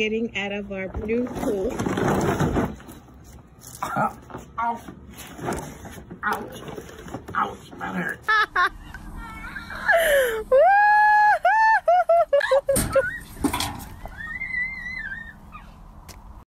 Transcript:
getting out of our new pool. Ouch. Ouch. Ouch, that hurt.